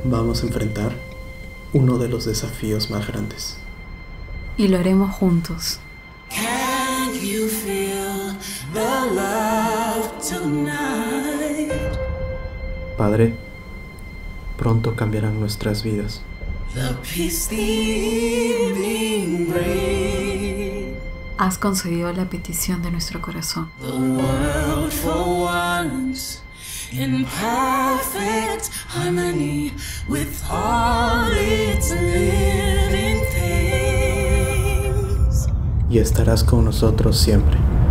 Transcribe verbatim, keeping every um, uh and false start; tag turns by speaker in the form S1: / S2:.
S1: vamos a enfrentar uno de los desafíos más grandes.
S2: Y lo haremos juntos.
S3: Can you feel the love tonight?
S1: Padre, pronto cambiarán nuestras vidas.
S3: The peace the evening brings.
S2: Has concedido la petición de nuestro corazón.
S3: The world for once in perfect harmony with all its living things.
S1: Y estarás con nosotros siempre.